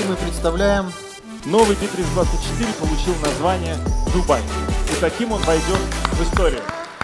мы представляем... Новый Bittrex24 получил название «Дубай». И таким он войдет в историю.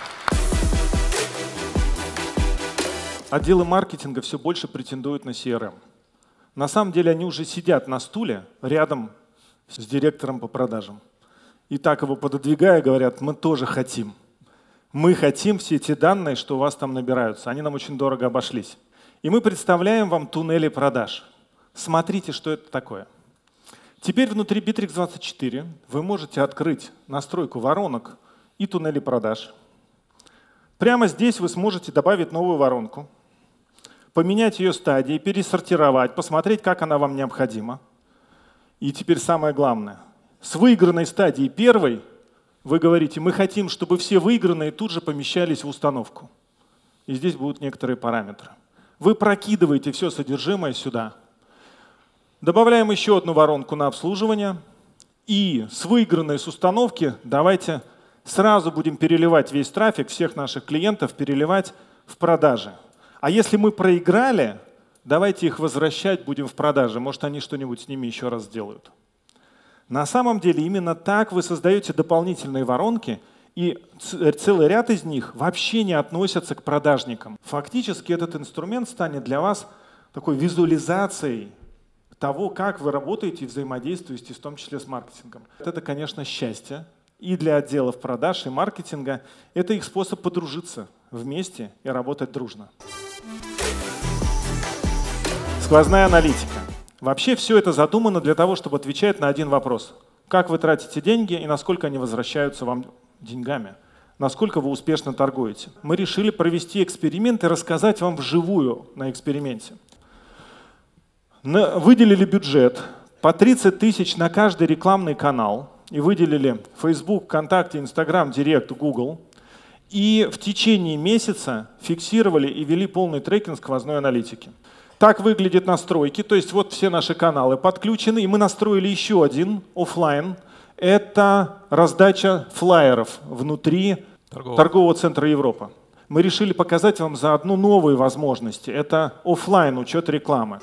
Отделы маркетинга все больше претендуют на CRM. На самом деле они уже сидят на стуле рядом с директором по продажам. И так его пододвигая, говорят, мы тоже хотим. Мы хотим все те данные, что у вас там набираются. Они нам очень дорого обошлись. И мы представляем вам туннели продаж. Смотрите, что это такое. Теперь внутри Bittrex24 вы можете открыть настройку воронок и туннелей продаж. Прямо здесь вы сможете добавить новую воронку, поменять ее стадии, пересортировать, посмотреть, как она вам необходима. И теперь самое главное. С выигранной стадии первой вы говорите, мы хотим, чтобы все выигранные тут же помещались в установку. И здесь будут некоторые параметры. Вы прокидываете все содержимое сюда. Добавляем еще одну воронку на обслуживание. И с выигранной с установки давайте сразу будем переливать весь трафик всех наших клиентов, переливать в продажи. А если мы проиграли, давайте их возвращать будем в продажи. Может, они что-нибудь с ними еще раз сделают. На самом деле именно так вы создаете дополнительные воронки, и целый ряд из них вообще не относятся к продажникам. Фактически этот инструмент станет для вас такой визуализацией того, как вы работаете и взаимодействуете, в том числе с маркетингом. Это, конечно, счастье и для отделов продаж, и маркетинга. Это их способ подружиться вместе и работать дружно. Сквозная аналитика. Вообще все это задумано для того, чтобы отвечать на один вопрос. Как вы тратите деньги и насколько они возвращаются вам деньгами? Насколько вы успешно торгуете? Мы решили провести эксперимент и рассказать вам вживую на эксперименте. Выделили бюджет по 30 тысяч на каждый рекламный канал и выделили Facebook, ВКонтакте, Instagram, Директ, Google. И в течение месяца фиксировали и вели полный трекинг сквозной аналитики. Так выглядят настройки, то есть вот все наши каналы подключены, и мы настроили еще один офлайн. Это раздача флаеров внутри торгового центра Европа. Мы решили показать вам заодно новые возможности. Это офлайн учет рекламы.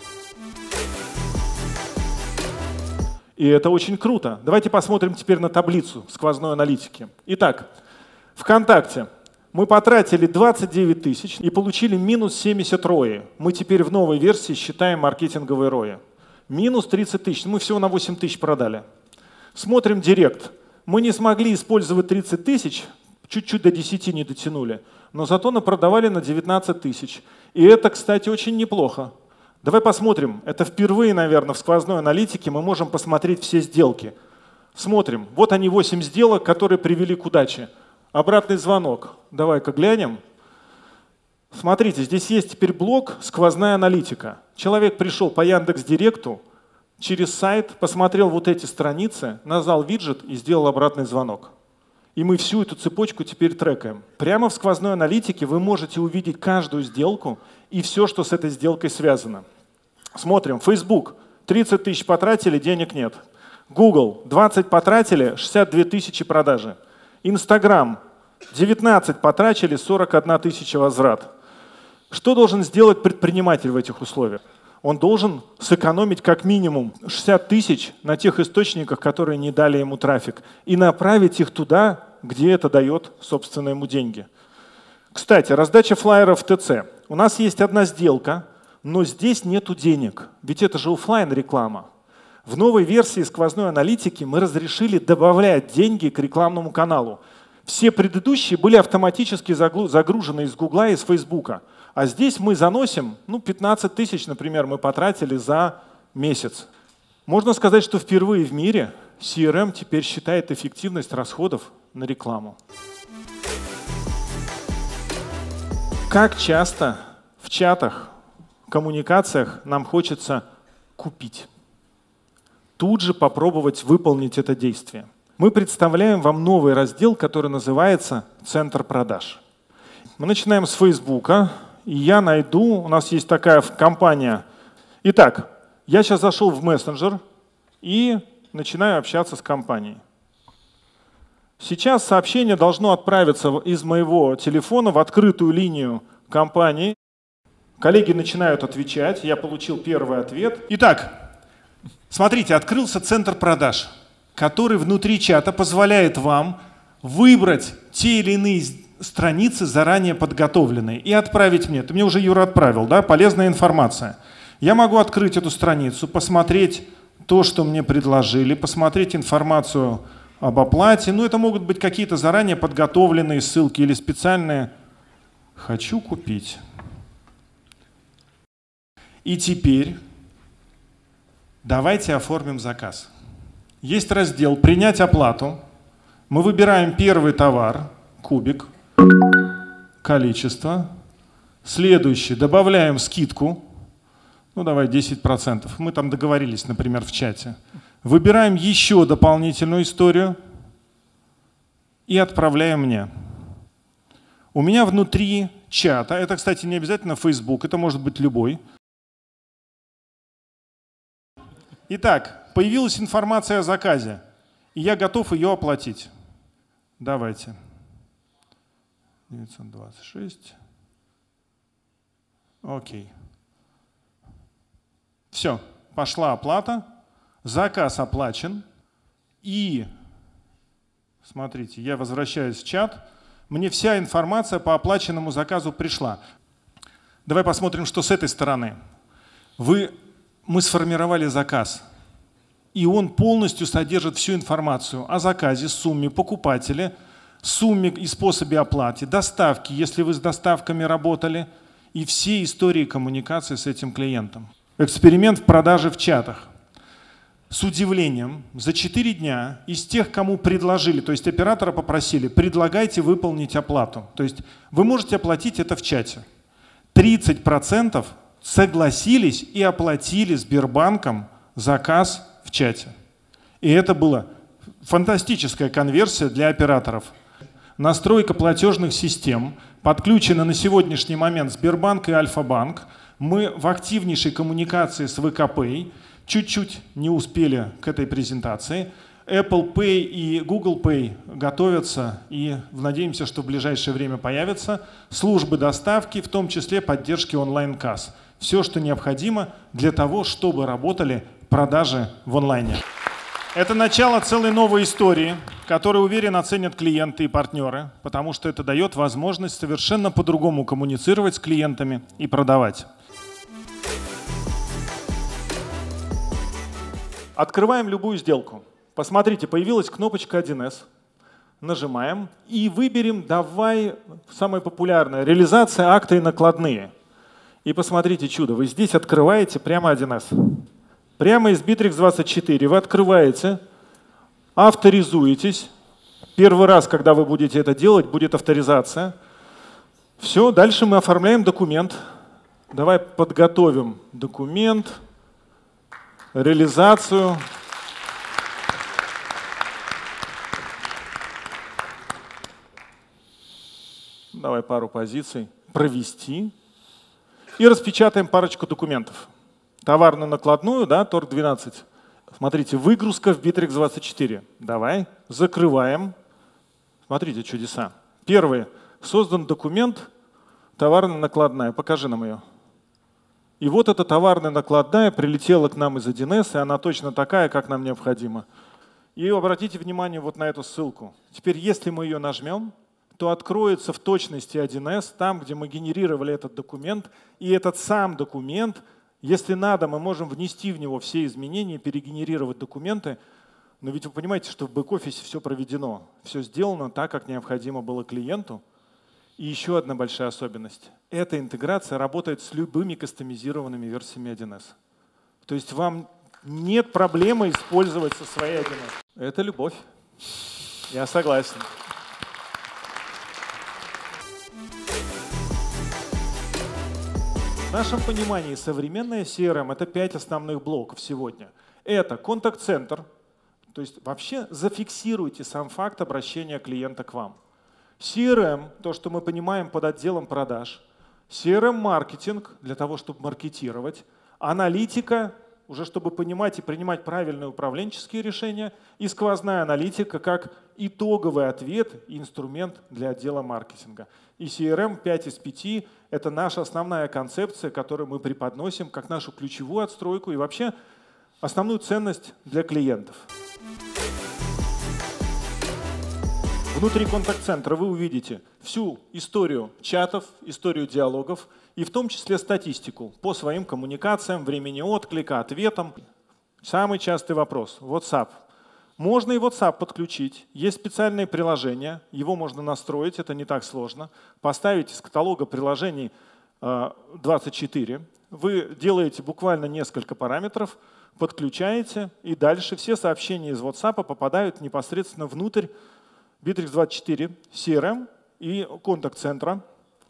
И это очень круто. Давайте посмотрим теперь на таблицу сквозной аналитики. Итак, ВКонтакте мы потратили 29 тысяч и получили минус 70 ROI. Мы теперь в новой версии считаем маркетинговые ROI. Минус 30 тысяч. Мы всего на 8 тысяч продали. Смотрим Директ. Мы не смогли использовать 30 тысяч, чуть-чуть до 10 не дотянули, но зато продавали на 19 тысяч. И это, кстати, очень неплохо. Давай посмотрим. Это впервые, наверное, в сквозной аналитике мы можем посмотреть все сделки. Смотрим. Вот они 8 сделок, которые привели к удаче. Обратный звонок. Давай-ка глянем. Смотрите, здесь есть теперь блок «Сквозная аналитика». Человек пришел по Яндекс.Директу, через сайт, посмотрел вот эти страницы, нажал виджет и сделал обратный звонок. И мы всю эту цепочку теперь трекаем. Прямо в сквозной аналитике вы можете увидеть каждую сделку и все, что с этой сделкой связано. Смотрим. Facebook. 30 тысяч потратили, денег нет. Google. 20 потратили, 62 тысячи продажи. Instagram. 19 потратили, 41 тысяча возврат. Что должен сделать предприниматель в этих условиях? Он должен сэкономить как минимум 60 тысяч на тех источниках, которые не дали ему трафик, и направить их туда, где это дает, собственно, ему деньги. Кстати, раздача флаеров в ТЦ. У нас есть одна сделка, но здесь нету денег, ведь это же офлайн реклама. В новой версии сквозной аналитики мы разрешили добавлять деньги к рекламному каналу. Все предыдущие были автоматически загружены из Гугла и из Фейсбука. А здесь мы заносим, 15 тысяч, например, мы потратили за месяц. Можно сказать, что впервые в мире CRM теперь считает эффективность расходов на рекламу. Как часто в чатах, коммуникациях нам хочется купить? Тут же попробовать выполнить это действие. Мы представляем вам новый раздел, который называется «Центр продаж». Мы начинаем с Фейсбука. И я найду, у нас есть такая компания. Итак, я сейчас зашел в мессенджер и начинаю общаться с компанией. Сейчас сообщение должно отправиться из моего телефона в открытую линию компании. Коллеги начинают отвечать, я получил первый ответ. Итак, Смотрите, открылся центр продаж, который внутри чата позволяет вам выбрать те или иные страницы, заранее подготовленные, и отправить мне. Ты мне уже, Юра, отправил, да? Полезная информация. Я могу открыть эту страницу, посмотреть то, что мне предложили, посмотреть информацию об оплате. Ну, это могут быть какие-то заранее подготовленные ссылки или специальные «хочу купить». И теперь давайте оформим заказ. Есть раздел «Принять оплату». Мы выбираем первый товар, кубик, количество. Следующий, добавляем скидку. Ну, давай 10%. Мы там договорились, например, в чате. Выбираем еще дополнительную историю и отправляем мне. У меня внутри чата, это, кстати, не обязательно Facebook, это может быть любой. Итак, появилась информация о заказе, и я готов ее оплатить. Давайте. 926. Окей. Все, пошла оплата, заказ оплачен. И, смотрите, я возвращаюсь в чат, мне вся информация по оплаченному заказу пришла. Давай посмотрим, что с этой стороны. Мы сформировали заказ, и он полностью содержит всю информацию о заказе, сумме покупателя, сумме и способе оплаты, доставки, если вы с доставками работали, и все истории коммуникации с этим клиентом. Эксперимент в продаже в чатах. С удивлением, за 4 дня из тех, кому предложили, то есть оператора попросили, предлагайте выполнить оплату. То есть вы можете оплатить это в чате. 30% согласились и оплатили Сбербанком заказ в чате. И это была фантастическая конверсия для операторов. Настройка платежных систем. Подключены на сегодняшний момент Сбербанк и Альфа-банк. Мы в активнейшей коммуникации с ВК-Pay. Чуть-чуть не успели к этой презентации. Apple Pay и Google Pay готовятся и надеемся, что в ближайшее время появятся. Службы доставки, в том числе поддержки онлайн-касс. Все, что необходимо для того, чтобы работали продажи в онлайне. Это начало целой новой истории, которую, уверен, оценят клиенты и партнеры, потому что это дает возможность совершенно по-другому коммуницировать с клиентами и продавать. Открываем любую сделку. Посмотрите, появилась кнопочка 1С. Нажимаем и выберем, давай, самое популярное, реализация акта и накладные. И посмотрите чудо, вы здесь открываете прямо 1С. Прямо из Bittrex24 вы открываете, авторизуетесь. Первый раз, когда вы будете это делать, будет авторизация. Все, дальше мы оформляем документ. Давай подготовим документ, реализацию. Давай пару позиций. Провести. И распечатаем парочку документов. Товарную накладную, да, торг 12. Смотрите, выгрузка в Bittrex24. Давай, закрываем. Смотрите, чудеса. Первый. Создан документ, товарная накладная. Покажи нам ее. И вот эта товарная накладная прилетела к нам из 1С, и она точно такая, как нам необходимо. И обратите внимание вот на эту ссылку. Теперь, если мы ее нажмем, то откроется в точности 1С, там, где мы генерировали этот документ, и этот сам документ, если надо, мы можем внести в него все изменения, перегенерировать документы, но ведь вы понимаете, что в бэк-офисе все проведено, все сделано так, как необходимо было клиенту. И еще одна большая особенность. Эта интеграция работает с любыми кастомизированными версиями 1С. То есть вам нет проблемы использовать со своей 1С. Это любовь. Я согласен. В нашем понимании современная CRM — это 5 основных блоков сегодня. Это контакт-центр, то есть вообще зафиксируйте сам факт обращения клиента к вам. CRM — то, что мы понимаем под отделом продаж. CRM-маркетинг — для того, чтобы маркетировать. Аналитика — уже чтобы понимать и принимать правильные управленческие решения. И сквозная аналитика как итоговый ответ и инструмент для отдела маркетинга. И CRM 5 из 5 — это наша основная концепция, которую мы преподносим как нашу ключевую отстройку. И вообще основную ценность для клиентов. Внутри контакт-центра вы увидите всю историю чатов, историю диалогов и в том числе статистику по своим коммуникациям, времени отклика, ответам. Самый частый вопрос – WhatsApp. Можно и WhatsApp подключить. Есть специальное приложение, его можно настроить, это не так сложно. Поставить из каталога приложений 24. Вы делаете буквально несколько параметров, подключаете, и дальше все сообщения из WhatsApp попадают непосредственно внутрь Bittrex24 CRM и контакт-центра.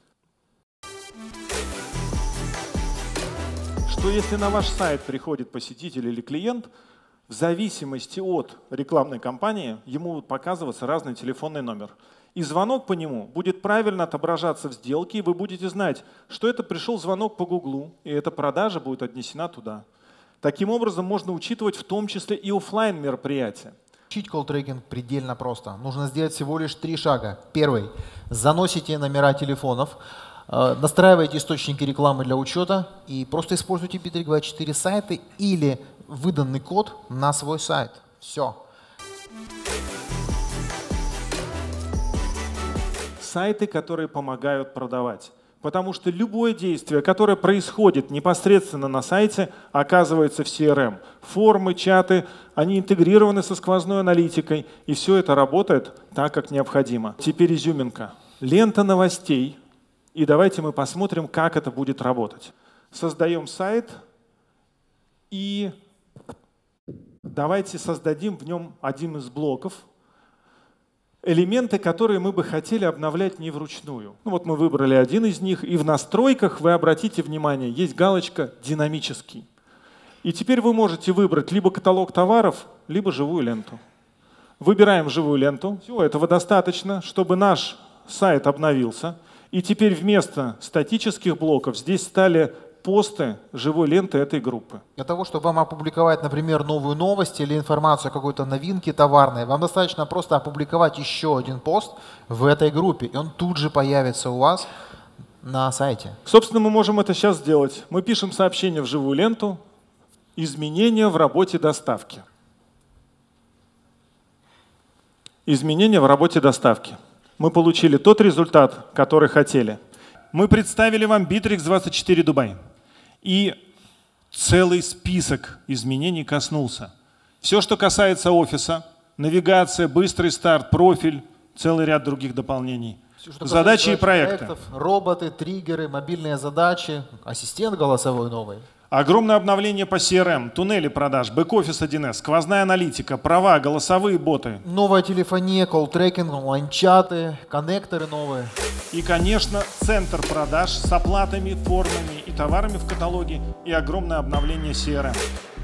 Что если на ваш сайт приходит посетитель или клиент, в зависимости от рекламной кампании ему будет показываться разный телефонный номер. И звонок по нему будет правильно отображаться в сделке, и вы будете знать, что это пришел звонок по Гуглу, и эта продажа будет отнесена туда. Таким образом, можно учитывать в том числе и офлайн мероприятия. Учить колл-трекинг предельно просто. Нужно сделать всего лишь 3 шага. Первый. Заносите номера телефонов, настраивайте источники рекламы для учета и просто используйте Bittrex24 сайты или выданный код на свой сайт. Все. Сайты, которые помогают продавать. Потому что любое действие, которое происходит непосредственно на сайте, оказывается в CRM. Формы, чаты, они интегрированы со сквозной аналитикой, и все это работает так, как необходимо. Теперь изюминка. Лента новостей. И давайте мы посмотрим, как это будет работать. Создаем сайт и давайте создадим в нем один из блоков. Элементы, которые мы бы хотели обновлять не вручную. Ну вот мы выбрали один из них, и в настройках, вы обратите внимание, есть галочка «Динамический». И теперь вы можете выбрать либо каталог товаров, либо живую ленту. Выбираем живую ленту. Все, этого достаточно, чтобы наш сайт обновился. И теперь вместо статических блоков здесь стали посты живой ленты этой группы. Для того, чтобы вам опубликовать, например, новую новость или информацию о какой-то новинке товарной, вам достаточно просто опубликовать еще один пост в этой группе, и он тут же появится у вас на сайте. Собственно, мы можем это сейчас сделать. Мы пишем сообщение в живую ленту «Изменения в работе доставки». Изменения в работе доставки. Мы получили тот результат, который хотели. Мы представили вам Bittrex24 Дубай. И целый список изменений коснулся. Все, что касается офиса, навигация, быстрый старт, профиль, целый ряд других дополнений. Задачи и проекты. Роботы, триггеры, мобильные задачи, ассистент голосовой новый. Огромное обновление по CRM, туннели продаж, бэк-офис 1С, сквозная аналитика, права, голосовые боты. Новая телефония, колл-трекинг, онлайн-чаты, коннекторы новые. И, конечно, центр продаж с оплатами, формами и товарами в каталоге и огромное обновление CRM.